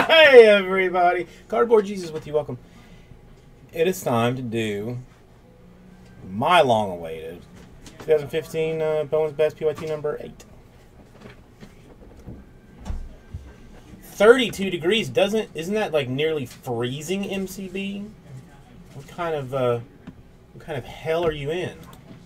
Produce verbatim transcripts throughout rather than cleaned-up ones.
Hey everybody, Cardboard Jesus with you. Welcome. It is time to do my long-awaited twenty fifteen uh, Bowman's Best P Y T number eight. thirty-two degrees doesn't isn't that like nearly freezing M C B? What kind of uh, what kind of hell are you in?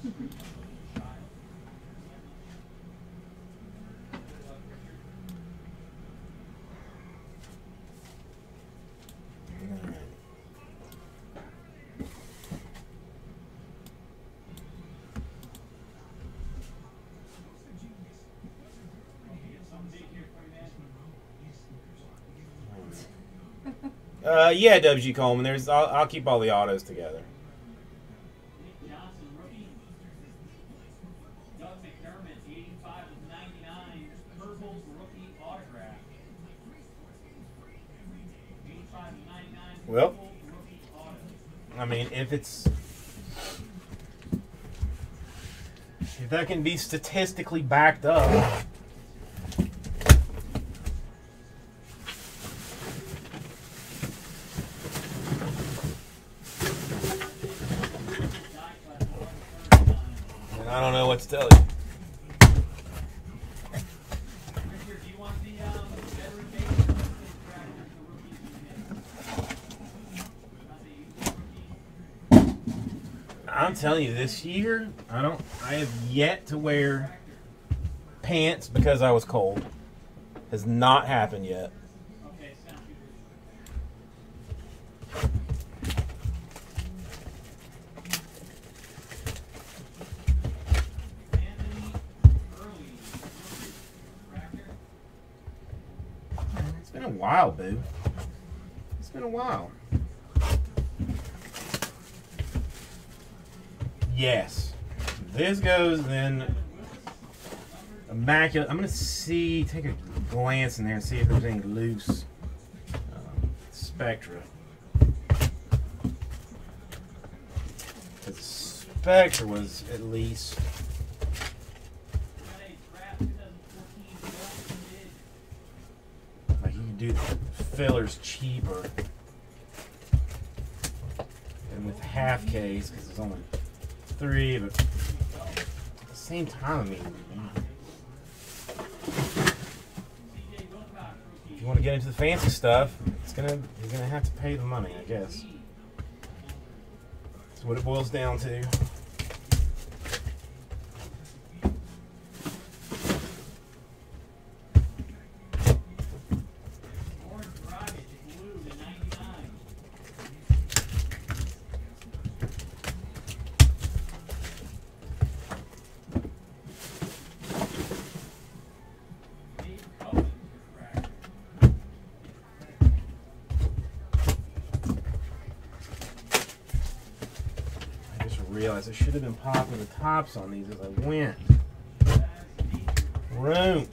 Uh, yeah, W G Coleman. There's, I'll, I'll keep all the autos together. Well, I mean, if it's if that can be statistically backed up. I don't know what to tell you. I'm telling you, this year, I don't. I have yet to wear pants because I was cold. Has not happened yet. It's been a while, boo. It's been a while. Yes. This goes then immaculate. I'm going to see, take a glance in there and see if there's any loose um, Spectra. The Spectra was at least like you can do the fillers cheaper and with half case because it's only three, but at the same time, I mean, if you want to get into the fancy stuff, it's gonna you're gonna have to pay the money, I guess. That's what it boils down to. Realize I should have been popping the tops on these as I went. Ruined.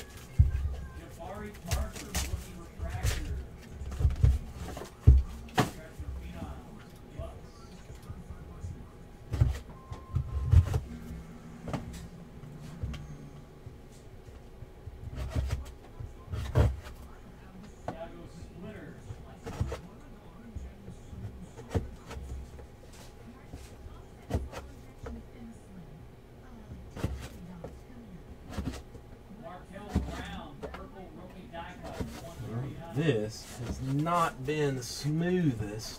This has not been the smoothest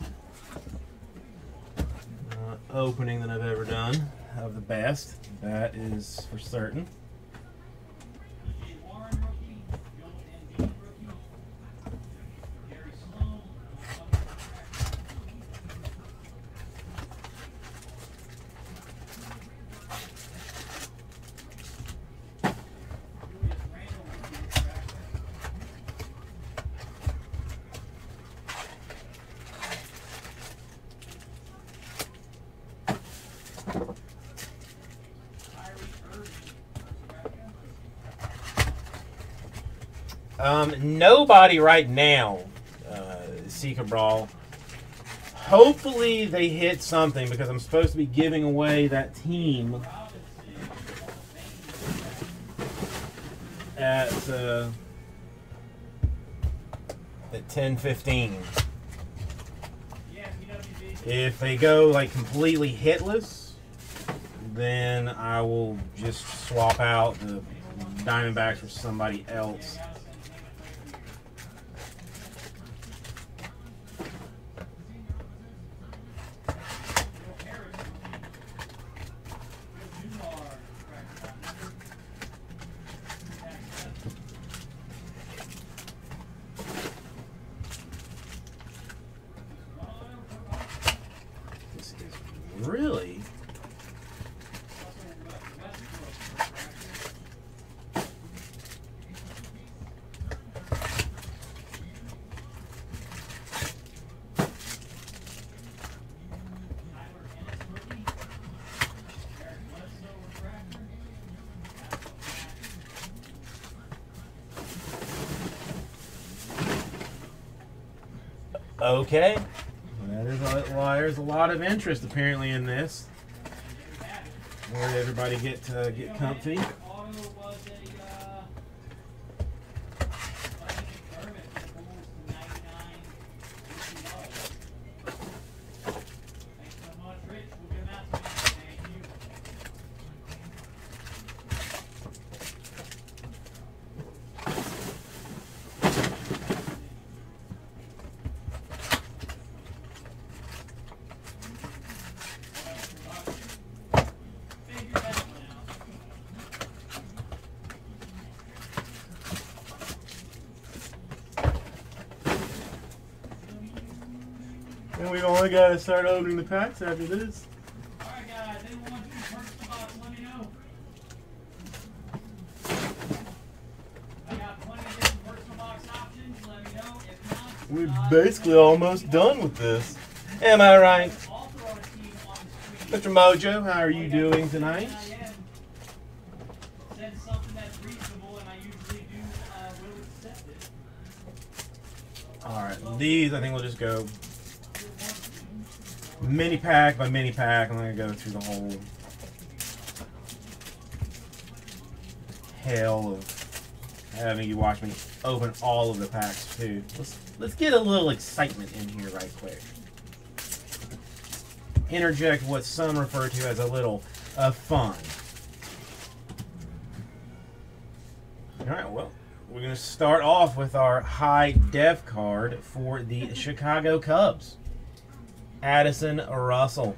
uh, opening that I've ever done of the best. That is for certain. Um, nobody right now, uh, Seeker Brawl. Hopefully they hit something because I'm supposed to be giving away that team at uh, at ten fifteen. If they go like completely hitless, then I will just swap out the Diamondbacks for somebody else. Really? Okay. That is a, well, there's a lot of interest apparently in this. Where did everybody get to get comfy? And we only got to start opening the packs after this. Alright guys, anyone want to purchase the box, let me know. I got plenty of different personal box options, let me know. If not, We're uh, basically almost done with this. Am I right? I'll throw a team on the screen. Mister Mojo, how are you doing tonight? I am. Send something that's reasonable, and I usually do uh, will accept it. Alright, these I think we'll just go mini pack by mini pack. I'm going to go through the whole hell of having you watch me open all of the packs too. Let's, let's get a little excitement in here right quick. Interject what some refer to as a little uh, fun. Alright, well, we're going to start off with our high def card for the Chicago Cubs. Addison Russell.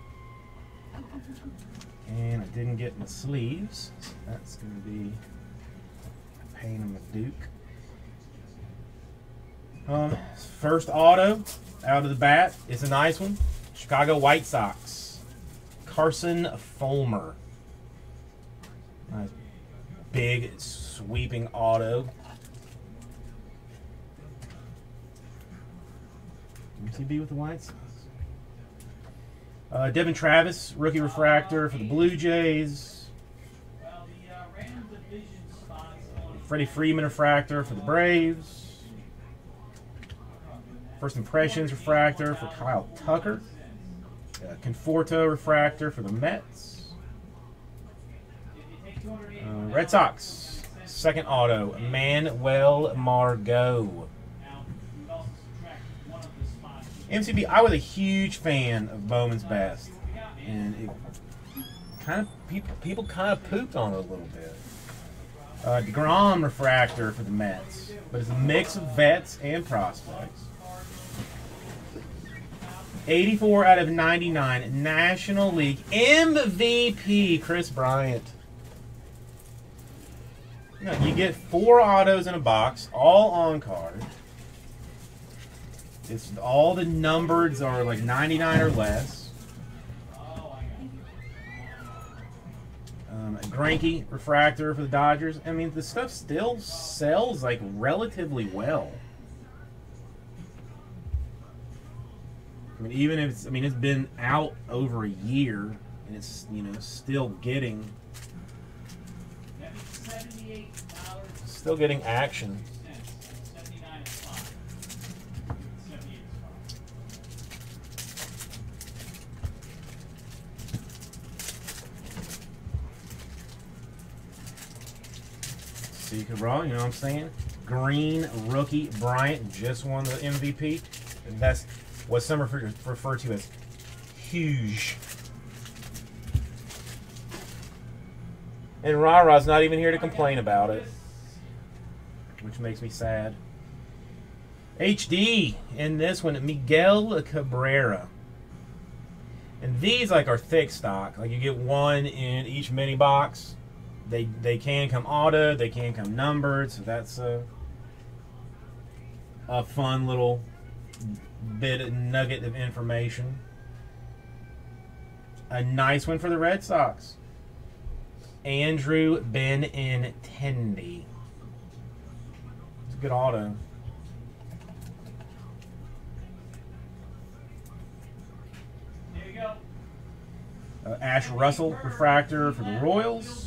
And I didn't get my sleeves, so that's going to be a pain in the duke. Um, first auto out of the bat. It's a nice one. Chicago White Sox. Carson Fulmer. Nice big sweeping auto. M T B with the White Sox. Uh, Devin Travis, rookie refractor for the Blue Jays. Freddie Freeman refractor for the Braves. First impressions refractor for Kyle Tucker. Uh, Conforto refractor for the Mets. Uh, Red Sox, second auto, Manuel Margot. M C B, I was a huge fan of Bowman's Best, and it kind of people people kind of pooped on it a little bit. Uh, DeGrom refractor for the Mets, but it's a mix of vets and prospects. eighty-four out of ninety-nine, National League M V P Chris Bryant. You know, you get four autos in a box, all on card. It's all the numbereds are like ninety-nine or less. Um, Greinke refractor for the Dodgers. I mean, the stuff still sells like relatively well. I mean, even if it's, I mean, it's been out over a year and it's, you know, still getting, still getting action. See, Cabral, you know what I'm saying? green rookie Bryant just won the M V P. And that's what some refer, refer to as huge. And Ra-Ra's not even here to complain about it, which makes me sad. H D in this one, Miguel Cabrera. And these like are thick stock. Like you get one in each mini box. They they can come auto, they can come numbered, so that's a a fun little bit of nugget of information. A nice one for the Red Sox. Andrew Benintendi. It's a good auto. There you go. Uh, Ash Russell refractor for the Royals.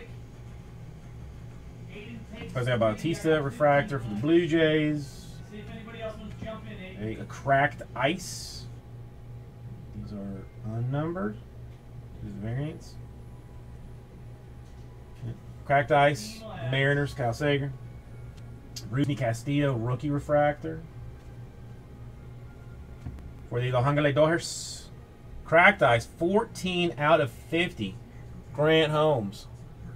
Jose Bautista refractor for the Blue Jays. See if anybody else wants to jump in. A, a cracked ice. These are unnumbered. These are variants. Cracked ice. Mariners, Kyle Sager. Rudy Castillo rookie refractor for the Los Angeles Dodgers. Cracked ice, fourteen out of fifty. Grant Holmes.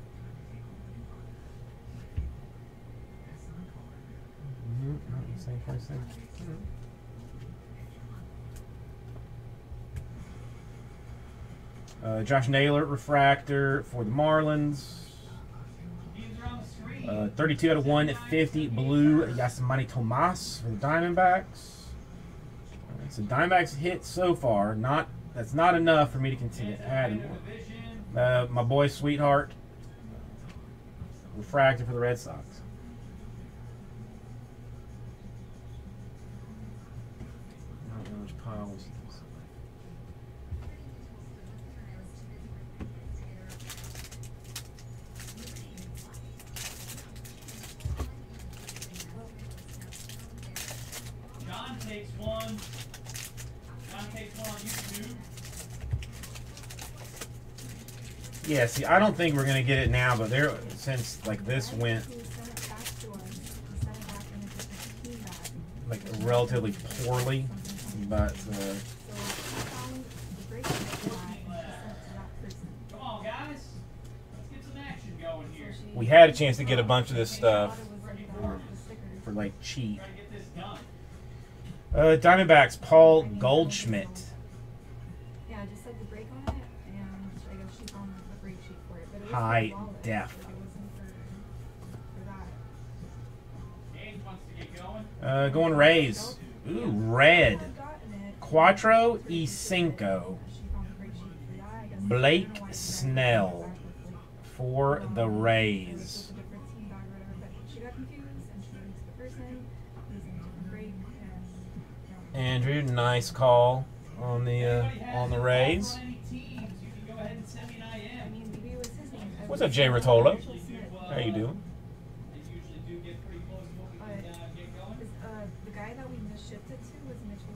Mm-hmm. Not the same price thing. Uh, Josh Naylor refractor for the Marlins. Uh, thirty-two out of one fifty blue Yasmani Tomas for the Diamondbacks. Right, so Diamondbacks hit so far. Not that's not enough for me to continue adding more. Uh, my boy Sweetheart refractor for the Red Sox. I don't know which pile was this. Takes one. John takes one on YouTube. Yeah, see, I don't think we're gonna get it now, but there, since like this went like relatively poorly, but uh, come on, guys, let's get some action going here. we had a chance to get a bunch of this stuff for, for like cheap. Try to get this done. Uh, Diamondbacks, Paul Goldschmidt. Yeah, I just said the break on it, and I guess she found the break sheet for it. But it was High for wallet, def. but it wasn't for, for that. James wants to get going. Uh, going Rays. Ooh, red. I've gotten it. Quattro y Cinco. She found the break sheet for that. I guess Blake I don't know why she Snell back with, like, for the um, Rays. with a different team bag or whatever, but she got confused, and she went to the person using a different break, and, you know, Andrew, nice call on the uh, Anybody has on the any Rays. thoughts on any teams, you can go ahead and send me an I I M. mean, maybe it was his name. I What's was up, Jay thinking Rotolo? Mitchell Smith. How you doing? They usually do get pretty close to what we can uh, get going. Is, uh, the guy that we misshipped it to was Mitchell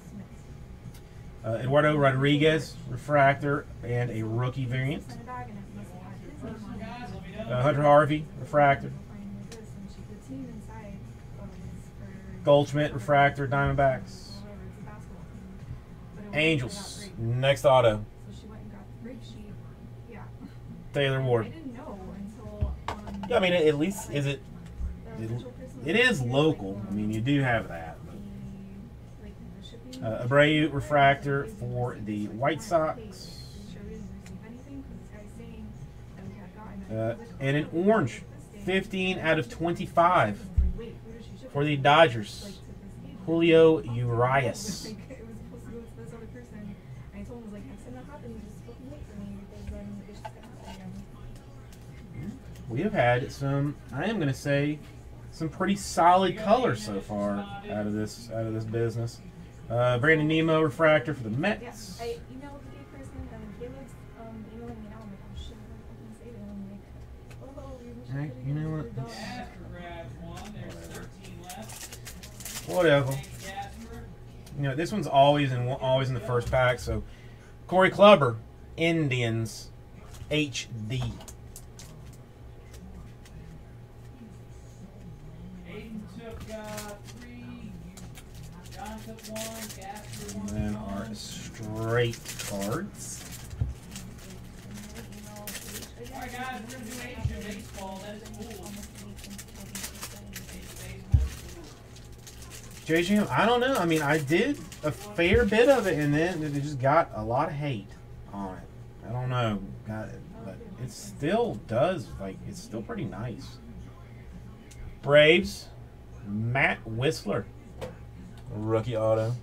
Smith. Uh, Eduardo Rodriguez, refractor, and a rookie variant. Sent it back and it must have had his name on it. Guys, let me know. Uh, Hunter Harvey, refractor. Fine with this, and she, the team inside was for Goldschmidt, refractor, Diamondbacks. whatever, it's a basketball team. But it wasn't Angels, for that break. next auto. So she went and got the break sheet. Yeah. Taylor I Ward. didn't know until um, Yeah, I mean, at least is it? the It, official person it was is like, local. um, I mean, you do have that. the, like, the shipping- Uh, Abreu refractor for the White Sox. Pretty sure we didn't receive anything 'cause this guy's saying that we had gotten it. Uh, I was like, and an oh, orange, this day. fifteen out of twenty-five I was like, wait, who does she ship for it the to? Dodgers. Like, to this agent. Julio Like, Urias. it was supposed to go to this other person. And I told him, I was like, next time that happens, just fucking wait for me because then it's just gonna happen again. We have had some. I am going to say some pretty solid colors so far out of this out of this business. Uh, Brandon Nemo refractor for the Yeah, Mets. I emailed the gay person and then Caleb's um, emailing me now. I'm like, oh shit, I don't fucking say to him. Like, oh, you wish Hey, I you know could've what? used your dog. Casper grabs one. There's thirteen left. Whatever. Thank you, Casper. You know, this one's always in one- always in the first pack. So, Corey Kluber, Indians, H D. Eight and two. took one. Gasper And one. then our straight cards. Alright, guys, we're going to do Asian baseball. That is cool. J J M, I don't know. I mean, I did a fair bit of it, and then it just got a lot of hate on it. I don't know, got it, but it still does, like, it's still pretty nice. Braves, Matt Whistler, rookie auto.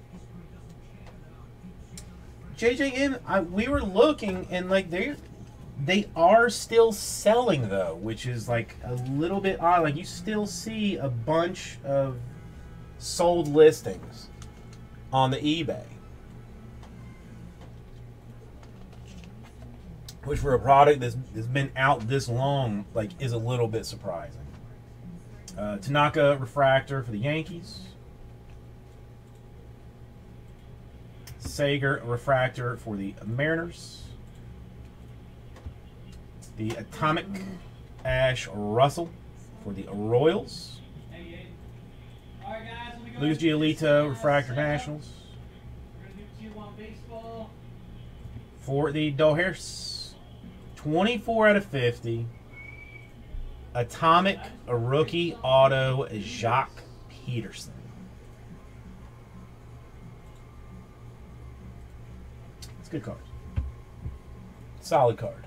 J J M, I, we were looking, and like they they are still selling though, which is like a little bit odd. Like you still see a bunch of sold listings on the eBay, which for a product that's, that's been out this long, like, is a little bit surprising. Uh, Tanaka refractor for the Yankees. Sager refractor for the Mariners. The Atomic Ash Russell for the Royals. Alright, guys, let me go Lucas ahead and get this, Giolito uh, refractor set up. Nationals. We're going to do Tier one baseball. For the Dodgers, twenty-four out of fifty. Atomic, a rookie auto, Jacques Peterson. It's a good card. Solid card.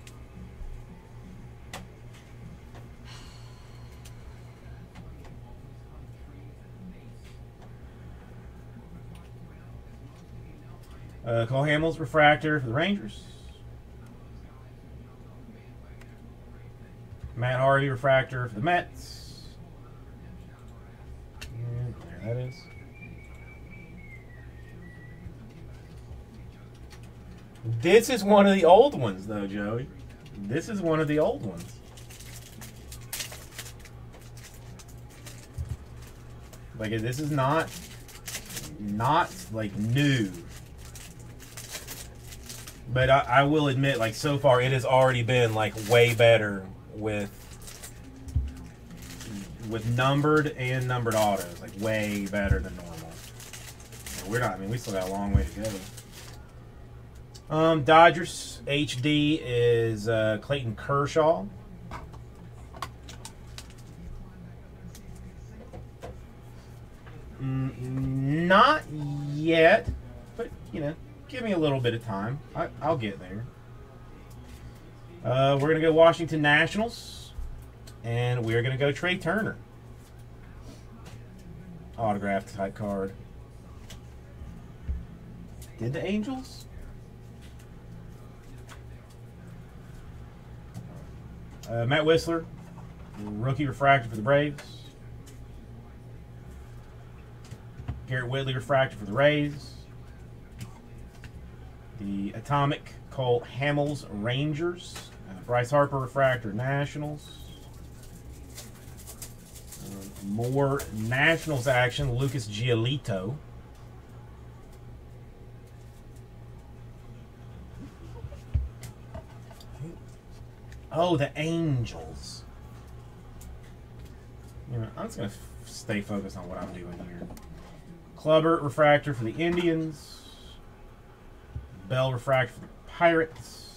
Uh, Cole Hamels refractor for the Rangers. Matt Harvey refractor for the Mets. And there that is. This is one of the old ones, though, Joey. This is one of the old ones. Like, this is not, not like new. But I, I will admit, like, so far it has already been like way better with with numbered and numbered autos, like way better than normal. And we're not. I mean, we still got a long way to go. Um, Dodgers H D is uh, Clayton Kershaw. Mm, not yet, but you know. Give me a little bit of time. I, I'll get there. Uh, we're going to go Washington Nationals. And we're going to go Trey Turner. Autographed type card. Did the Angels? Uh, Matt Whistler. Rookie refractor for the Braves. Garrett Whitley refractor for the Rays. The Atomic Cole Hamels Rangers. Uh, Bryce Harper refractor Nationals. Uh, more Nationals action. Lucas Giolito. Oh, the Angels. You know, I'm just going to stay focused on what I'm doing here. Clubber refractor for the Indians. Bell refractor for the Pirates.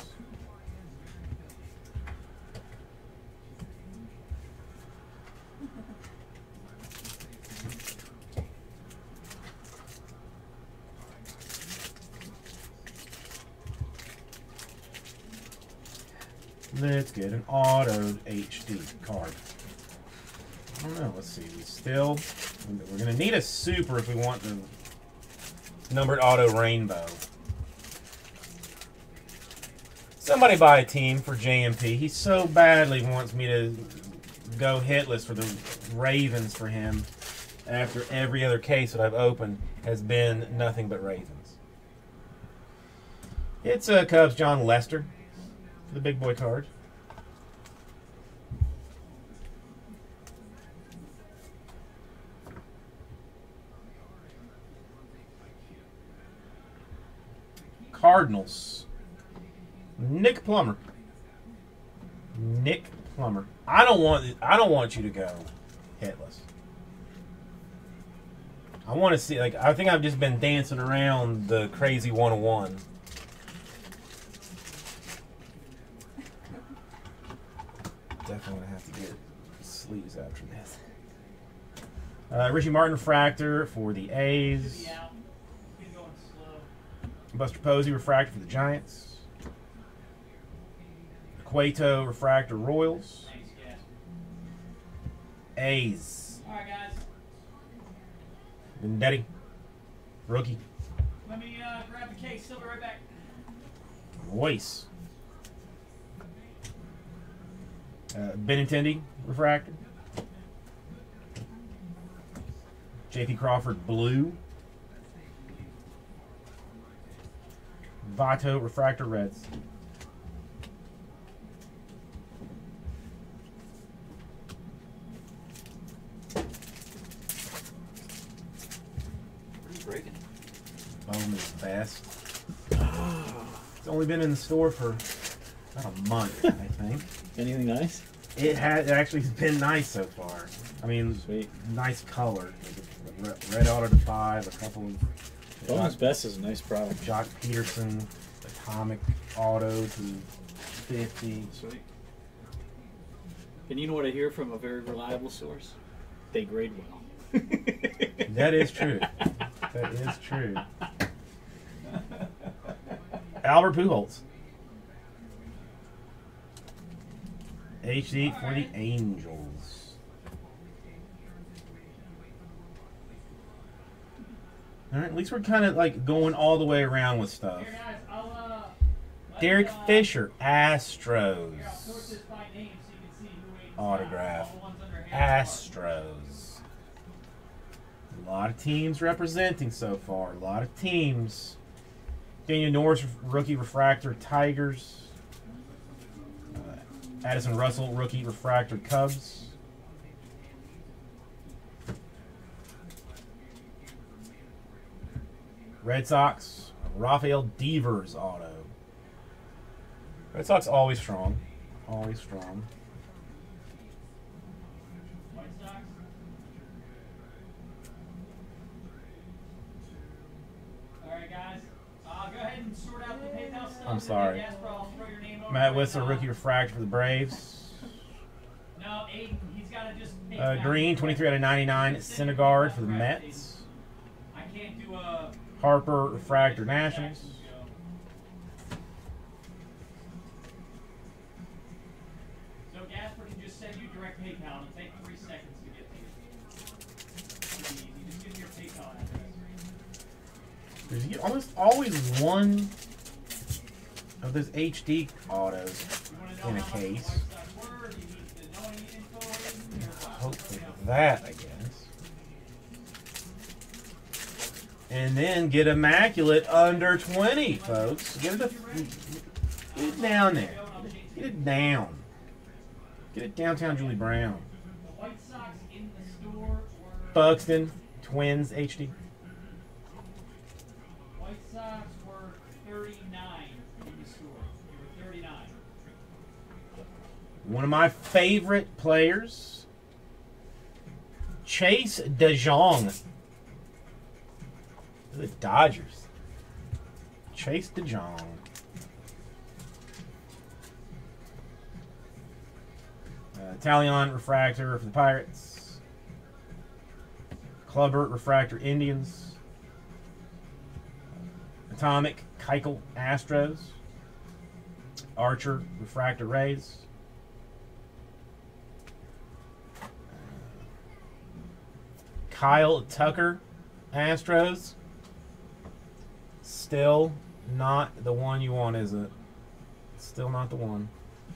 Let's get an autoed H D card. I don't know. Let's see. We still, we're going to need a super if we want the numbered auto rainbow. Somebody buy a team for J M P. He so badly wants me to go hitless for the Ravens for him after every other case that I've opened has been nothing but Ravens. It's uh, Cubs John Lester for the big boy card. Cardinals. Nick Plummer. Nick Plummer. I don't want I don't want you to go hitless. I want to see, like, I think I've just been dancing around the crazy one oh one. Definitely gonna have to get sleeves after this. Uh, Richie Martin refractor for the A's. Yeah. He's going slow. Buster Posey refractor for the Giants. Cueto refractor Royals. Thanks, guys. A's. All right, guys. Vendetti, rookie. Let me uh, grab the case. Still be right back. Royce. Uh, Benintendi refractor. J P Crawford blue. Vato refractor Reds. Breaking. Bowman's best. It's only been in the store for about a month, I think. Anything nice? It has it actually has been nice so far. I mean, Sweet. nice color. The Red Red Auto to five, a couple of Bowman's Best is a nice product. Jock Peterson Atomic Auto to fifty. Sweet. And you know what I hear from a very reliable source? They grade well. That is true. That is true. Albert Pujols. H D for the Angels. All right, at least we're kind of like going all the way around with stuff. Here, guys. I'll, uh, let Derek me, uh, Fisher, Here, I'll sort Astros. this by name so you can see who ate Autograph. all the ones under here. Astros. A lot of teams representing so far. A lot of teams. Daniel Norris, rookie refractor, Tigers. Uh, Addison Russell, rookie refractor, Cubs. Red Sox, Rafael Devers auto. Red Sox always strong. Always strong. White Sox. All right, guys. Uh, go ahead and sort out the PayPal stuff. I'm sorry. And then Jasper, I'll throw your name over Matt to Whistler, PayPal. rookie refractor for the Braves. No, Aiden, he's got to just. Uh, Green, twenty-three out of ninety-nine, Syndergaard for the Mets. I can't do a. Harper, refractor, Nationals. So Jasper can just send you direct PayPal. It'll take three seconds to get to you. Pretty easy. Just give me your PayPal address. There's almost always one of those H D autos You want to know in a how much the case. White Sox were? Do you need to know any info, Aiden, or what? Hope for that, I guess. And then get immaculate under twenty, folks. Get it, a, get it down there. Get it down. Get it downtown, Julie Brown. The White Sox in the store were. Buxton, Twins, H D. White Sox were thirty-nine in the store. They were thirty-nine. One of my favorite players, Chase DeJong. The Dodgers. Chase DeJong. Uh, Talion refractor for the Pirates. Clubbert refractor Indians. Atomic Keuchel Astros. Archer refractor Rays. Kyle Tucker Astros. Still not the one you want, is it? Still not the one.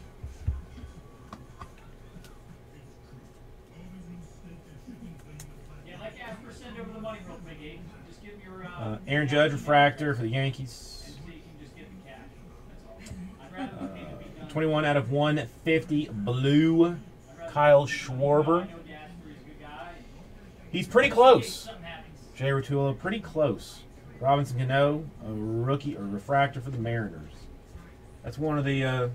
Yeah, like Jasper, send over the money real quick, Aiden. Just give me your. Uh, Uh, Aaron Judge refractor for the Yankees. and so you can just get the cash. That's all. I'd rather the payment be done. twenty-one out of one fifty blue. I'd rather- Kyle I Schwarber. know Jasper is a good guy. He's pretty close. Something happens. Jay Rotula, pretty close. Robinson Cano, a rookie or refractor for the Mariners. That's one of the uh,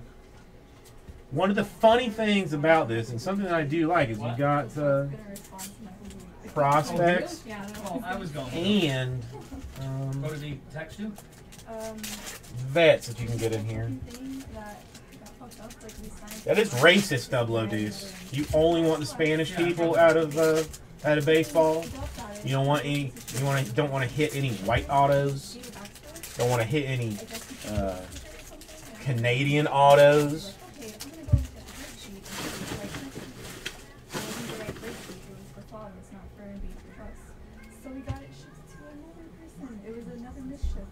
one of the funny things about this, and something that I do like is you got. Uh, Gonna respond to my prospects Yeah, no. Oh, I was going. and um, What did he text you? Um, vets that you can get in here. thing that got fucked up, like we signed That is racist, Double O Deuce. You only want the Spanish people out of uh, out of baseball. You don't want any. You want to don't want to hit any white autos. Don't want to hit any uh, Canadian autos. Okay, I'm gonna go with the heart sheet. Like, I wasn't the right place. It was for flawless, not for M B for us. So we got it shipped to another person. It was another misship.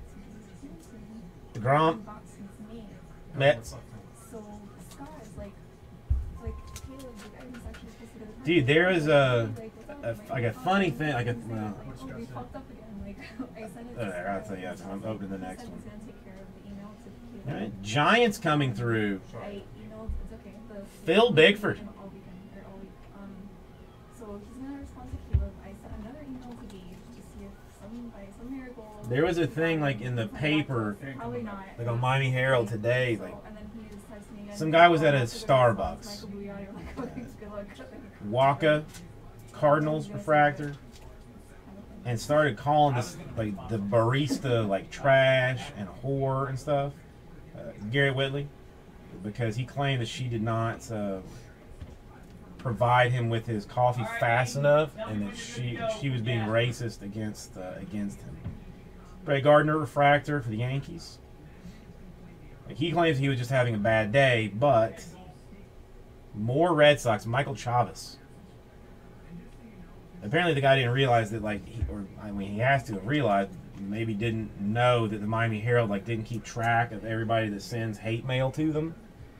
DeGrom met. So Scott is like, like Caleb, like I was actually supposed to go to. Dude, there is a, Like, what's up? a Like, like a funny thing. Like a well, oh, we fucked up again. Like I sent it. uh, I'll tell you. I'm opening the next I one. was gonna take care of the email to All Caleb. right, Giants coming through. I emailed. It's okay. The Phil Bigford. All weekend or all week. Um, so he's gonna respond to Caleb. I sent another email to Gage to see if some by some miracle. There was a thing like in the paper, Probably not. like on Miami Herald today, So, like and then he just texted me again. some guy was at a Oh, so good. Starbucks. Michael Buglioni. I'm like, okay, good luck. Waka, Cardinals refractor, and started calling this like the barista like trash and whore and stuff. Uh, Gary Whitley, because he claimed that she did not uh, provide him with his coffee fast enough, and that she she was being racist against uh, against him. Ray Gardner refractor for the Yankees. Like, he claims he was just having a bad day, but more Red Sox. Michael Chavez. Apparently, the guy didn't realize that, like, he, or I mean, he has to have realized, maybe didn't know that the Miami Herald like didn't keep track of everybody that sends hate mail to them.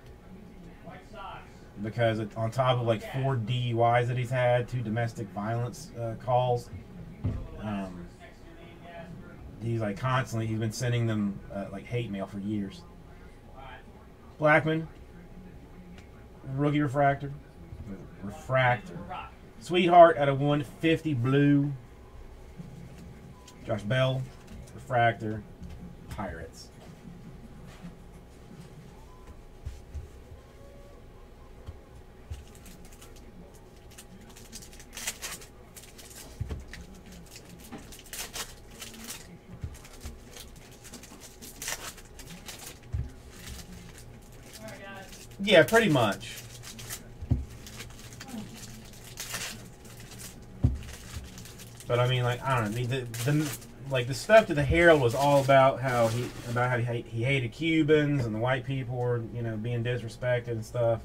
Because it, on top of like four D U Is that he's had, two domestic violence uh, calls, um, he's like constantly he's been sending them uh, like hate mail for years. Blackman, rookie refractor, refractor. Sweetheart out of one fifty blue. Josh Bell, refractor, Pirates. Yeah, pretty much. But I mean, like, I don't know. I mean, the, the like the stuff to the Herald was all about how he about how he, he hated Cubans and the white people were, you know, being disrespected and stuff.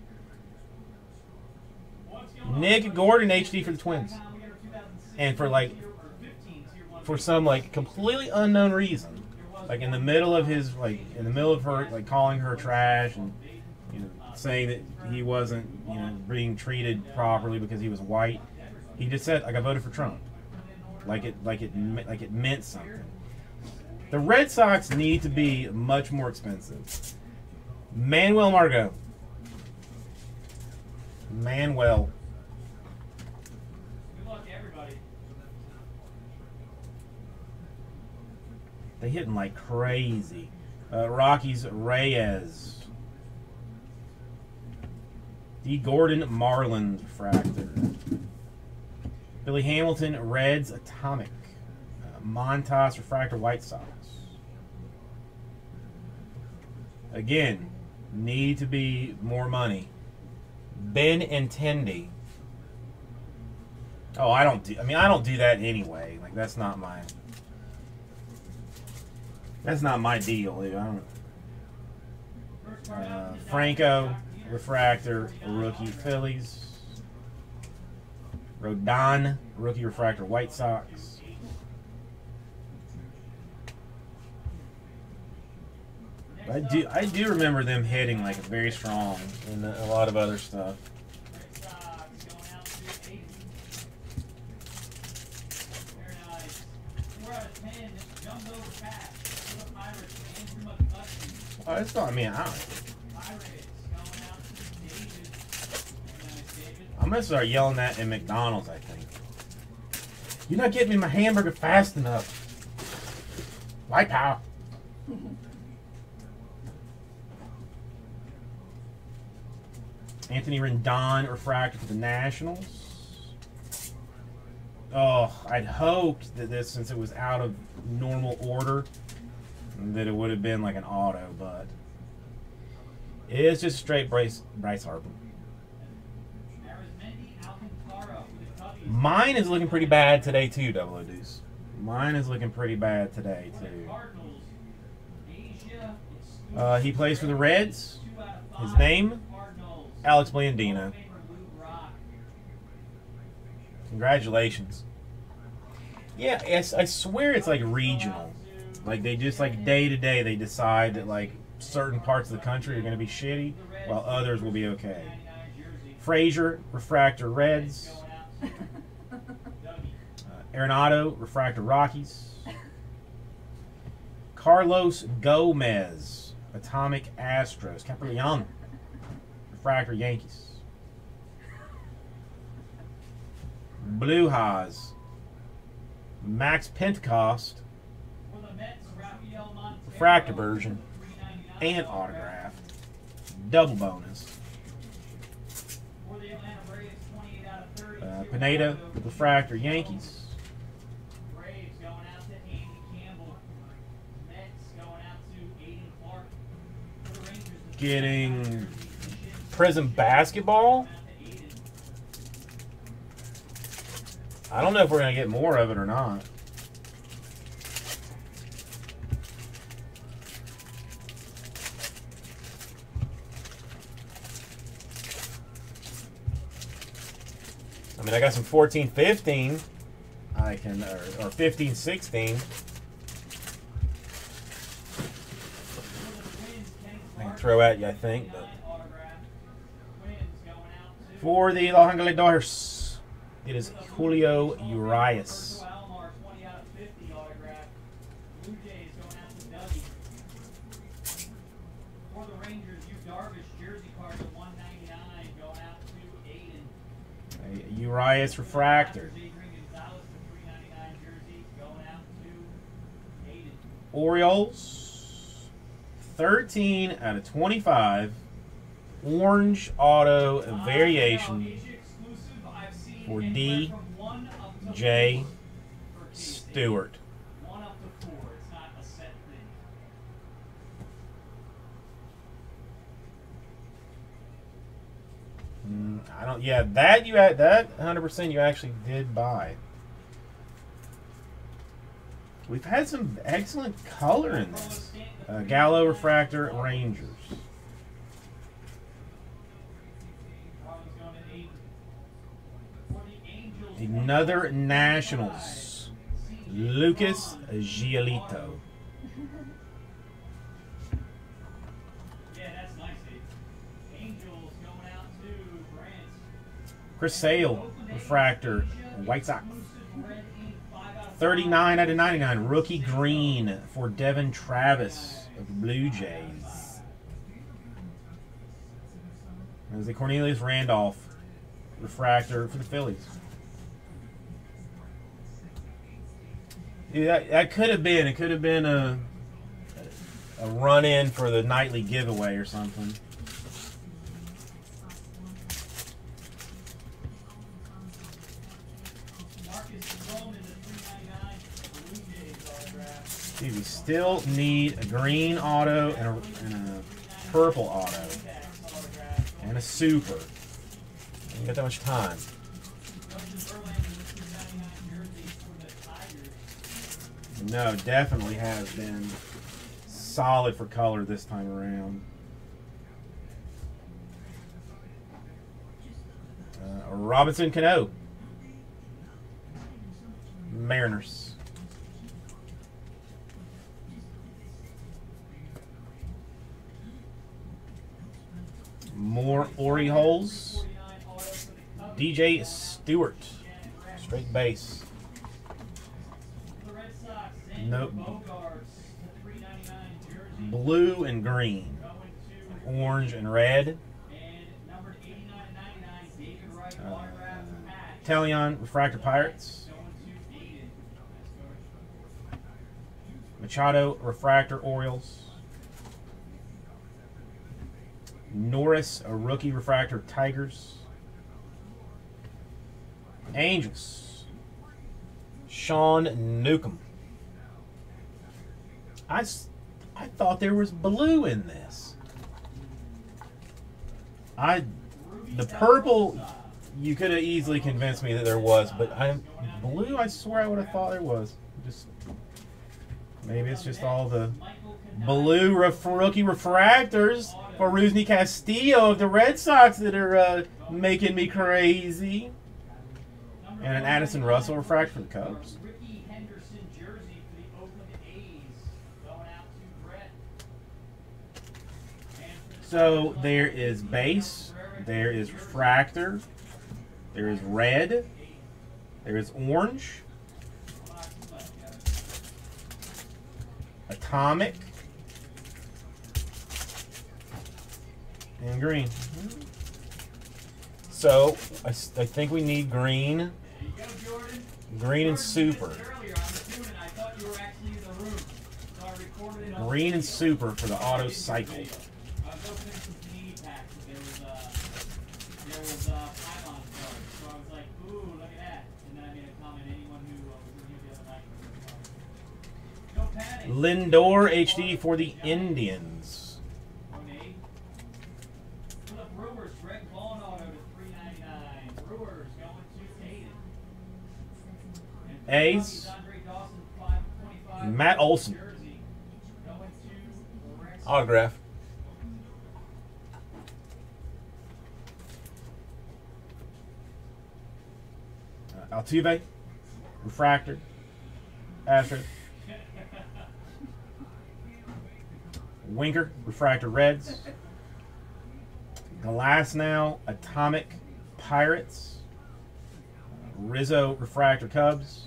And Nick Gordon H D for the Twins, and for like for some like completely unknown reason, like in the middle of his like in the middle of her like calling her trash and, you know, saying that he wasn't, you know, being treated properly because he was white, he just said, like, I voted for Trump. Like it, like it, like it meant something. The Red Sox need to be much more expensive. Manuel Margot. Manuel. Good luck, everybody. They hitting like crazy. Uh, Rockies Reyes. D. Gordon Marlins refractor. Billy Hamilton Reds Atomic. Uh, Montas refractor White Sox. Again, need to be more money. Ben Intendi. Oh, I don't do. I mean, I don't do that anyway. Like, that's not my. That's not my deal. Dude. I don't. Uh, Franco refractor rookie Phillies. Rodon rookie refractor White Sox. I do. I do remember them hitting like very strong and a lot of other stuff. Oh, it's not. I mean, I don't. I'm gonna start yelling that in McDonald's. I think. You're not getting me my hamburger fast enough. White power. Anthony Rendon refractor for the Nationals. Oh, I'd hoped that this, since it was out of normal order, that it would have been like an auto, but it is just straight Bryce, Bryce Harper. Mine is looking pretty bad today too, Double O Deuce. Mine is looking pretty bad today too. Uh, he plays for the Reds. His name, Alex Blandino. Congratulations. Yeah, it's, I swear it's like regional. Like they just like day to day they decide that like certain parts of the country are going to be shitty while others will be okay. Frazier, Refractor Reds. Uh, Arenado, Refractor Rockies. Carlos Gomez, Atomic Astros. Capriano, Refractor Yankees. Blue Haas, Max Pentecost, Refractor version, and autographed. Double bonus. Uh, Pineda, Refractor Yankees. Getting Prism Basketball. I don't know if we're going to get more of it or not. I mean, I got some fourteen fifteen. I can, or, or fifteen sixteen. I can throw at you, I think. But for the Los Angeles Dodgers, it is Julio Urias. A Urias refractor. Orioles, thirteen out of twenty-five. Orange auto variation for D J Stewart. Mm, I don't. Yeah, that you had that one hundred percent you actually did buy. We've had some excellent color in this. Uh, Gallo refractor Rangers. Another Nationals. Lucas Giolito. Chris Sale, refractor, White Sox. thirty-nine out of ninety-nine, rookie green for Devin Travis of the Blue Jays. There's the Cornelius Randolph refractor for the Phillies. Dude, that, that could have been, it could have been a, a run-in for the nightly giveaway or something. Dude, we still need a green auto and a, and a purple auto. And a super. We ain't got that much time. No, definitely has been solid for color this time around. Uh, Robinson Cano. Mariners. More Orioles. D J Stewart. Straight base. Nope. Blue and green. Orange and red. Uh, Talion Refractor Pirates. Machado Refractor Orioles. Norris, a rookie refractor Tigers. Angels. Sean Newcomb. I, s- I thought there was blue in this. I the purple, you could have easily convinced me that there was, but I blue, I swear I would have thought there was. Just maybe it's just all the blue ref, rookie refractors for Rusney Castillo of the Red Sox that are uh, making me crazy. And an Addison Russell refractor for the Cubs. Ricky Henderson jersey for the Oakland A's going out to Brett. So there is base, there is refractor, there is red, there is orange, atomic, and green. So I, s- I think we need green, There you go, Jordan. green and super. Earlier, I was doing it. I thought you were actually in the room. So I recorded it on Green and video. super for the auto cycle. I was opening some panini packs, and there was uh, there was uh, pylon cards. So I was like, ooh, look at that. And then I made a comment. Anyone who uh, was in here the other night. No panic. Lindor H D for the Indians. Donate. For the Brewers, Greg Vaughn auto to three ninety-nine. Brewers going to Aiden. And for the A's, Cubbies, Andre Dawson, five twenty-five. Matt Olson. Jersey. Going to Rex. Autograph. Uh, Altuve, refractor, Astro. Winker, refractor, Reds. Glass now, Atomic, Pirates. Rizzo, refractor, Cubs.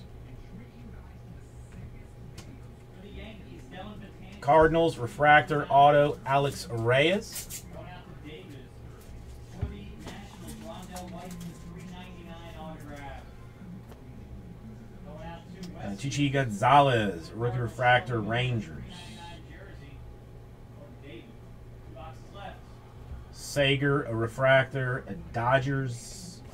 For the Yankees, Dylan Betances. Cardinals, refractor, auto, Alex Reyes. Going out to Davis. For the Nationals, Rondell White, three ninety-nine autograph. Going out to Uh, West. Chichi Gonzalez, rookie refractor, Rangers. ninety-nine jersey. For Davis. Two boxes left. Sager, a refractor, a Dodgers.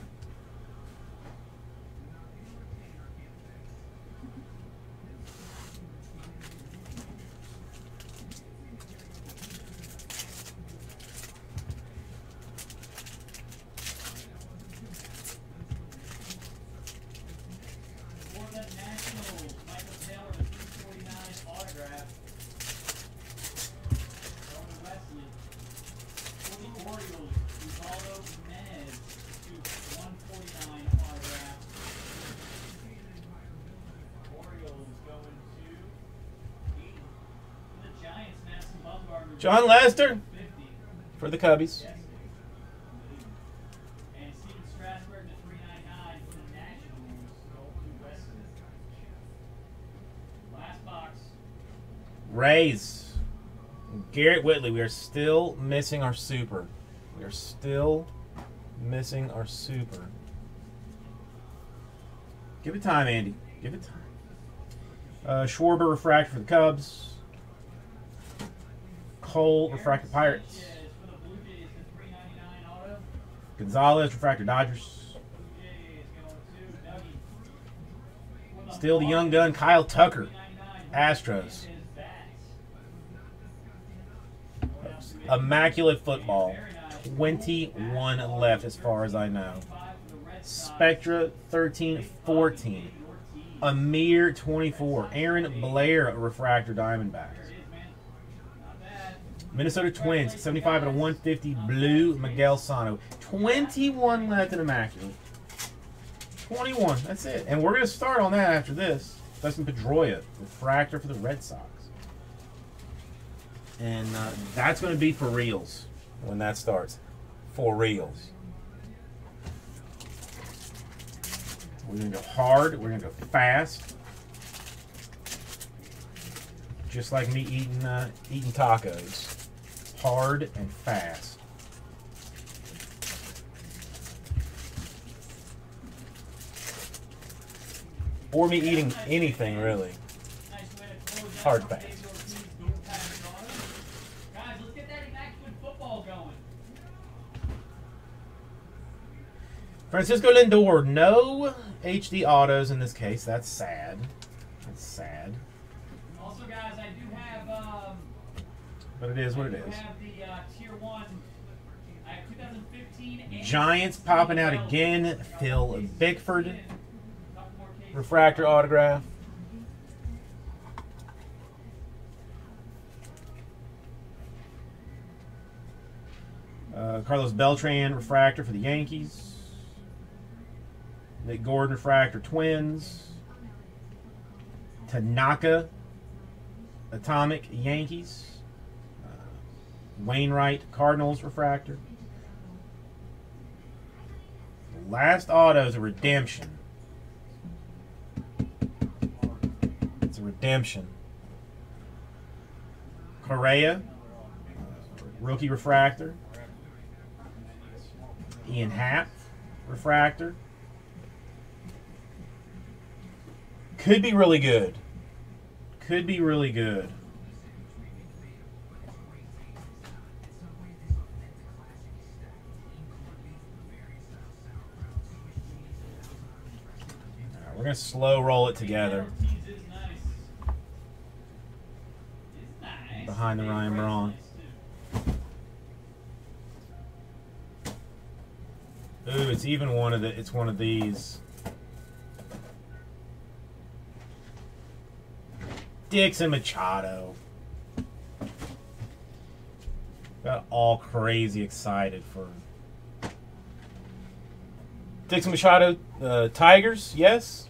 For the Nationals, Michael Taylor, a three forty-nine autograph. Going to Wesley. For the Orioles, Ubaldo Jimenez to one forty-nine autograph. Orioles going to Eaton. For the Giants, Madison Bumgarner. John Lester fifty. for the Cubbies. Yes. And Steven Strasburg to three ninety-nine for the Nationals. Go to Wesley. Last box. Rays. Garrett Whitley. We are still missing our super. We are still missing our super. Give it time, Andy. Give it time. Uh, Schwarber refractor for the Cubs. Cole refractor Pirates. Sanchez for the Blue Jays to three ninety-nine auto. Gonzalez refractor Dodgers. Blue Jays going to Dougie. For the Still the young Marlins, gun Kyle Tucker. three ninety-nine Astros. is Bats. Going out to Immaculate football. very nice. twenty-one left as far as I know. Five for the Red Sox. Spectra thirteen fourteen. Amir twenty-four. Aaron Blair refractor Diamondbacks. There it is, man. Not bad. Minnesota Twins seventy-five out of one fifty blue Miguel Sano. twenty-one left in Immaculate. twenty-one. That's it. And we're going to start on that after this. Dustin Pedroia refractor for the Red Sox. And uh, that's going to be for reals when that starts. For reals. We're going to go hard. We're going to go fast. Just like me eating uh, eating tacos. Hard and fast. Or me eating anything, really. Nice way to close out Hard the fast. David Ortiz dual package auto. Guys, let's get that immaculate football going. Francisco Lindor, no H D autos in this case. That's sad. That's sad. Also, guys, I do have. Um, But it is what it I do is. have the uh, tier one. I have twenty fifteen. and Giants popping out again. Phil Bickford. Couple more cases. Refractor autograph. Uh, Carlos Beltran refractor for the Yankees. Nick Gordon refractor Twins. Tanaka Atomic Yankees. Uh, Wainwright Cardinals refractor. Last auto is a redemption. It's a redemption. Correa, uh, rookie refractor. Ian Happ, refractor. Could be really good. Could be really good. All right, we're going to slow roll it together. Ortiz is nice. It's nice. Behind the Ryan Braun. Ooh, it's even one of the. It's one of these. Dixon Machado. Got all crazy excited for Dixon Machado. Uh, Tigers, yes.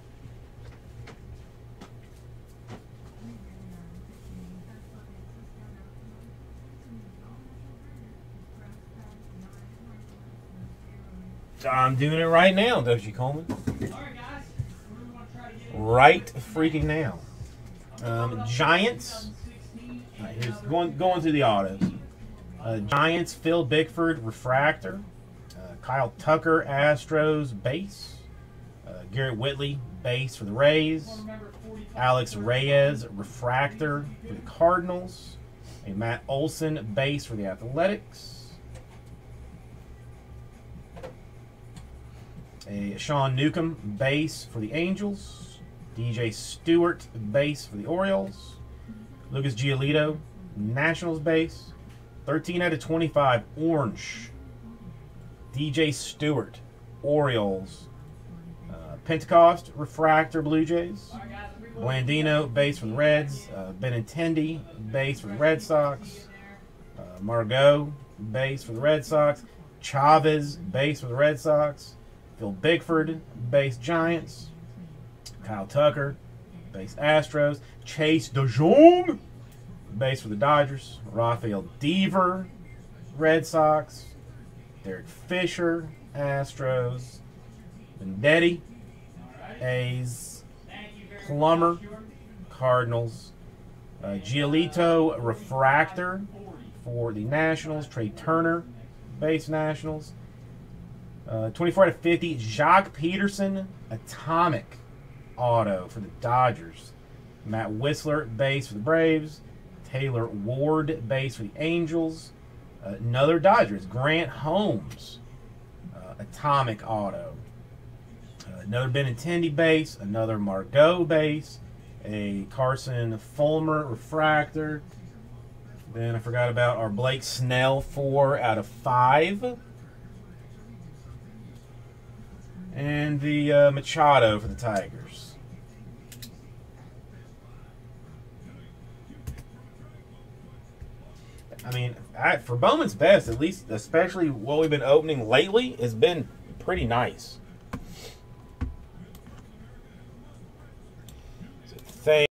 I'm doing it right now, Doji Coleman. All right, guys. Who do we want to try to get in? Right freaking now. Um, Giants. All right, here's going going through the autos. Uh, Giants. Phil Bickford refractor. Uh, Kyle Tucker Astros base. Uh, Garrett Whitley base for the Rays. Alex Reyes refractor for the Cardinals. A Matt Olson base for the Athletics. A Sean Newcomb base for the Angels. D J Stewart base for the Orioles. Lucas Giolito Nationals base. thirteen out of twenty-five orange. D J Stewart Orioles. Uh, Pentecost refractor Blue Jays. Blandino base for the Reds. Uh, Benintendi base for the Red Sox. Uh, Margot base for the Red Sox. Chavez base for the Red Sox. Phil Bickford, base Giants. Kyle Tucker, base Astros. Chase DeJong, base for the Dodgers. Rafael Deaver, Red Sox. Derek Fisher, Astros. Vendetti, A's. Plummer, Cardinals. Uh, Giolito, refractor for the Nationals. Trey Turner, base Nationals. Uh, twenty-four out of fifty, Jacques Peterson, atomic auto for the Dodgers. Matt Whistler, base for the Braves. Taylor Ward, base for the Angels. Uh, another Dodgers, Grant Holmes, uh, atomic auto. Uh, another Benintendi base, another Margot base, a Carson Fulmer refractor. Then I forgot about our Blake Snell, four out of five. And the uh, Machado for the Tigers. I mean, I, for Bowman's Best, at least, especially what we've been opening lately, has been pretty nice.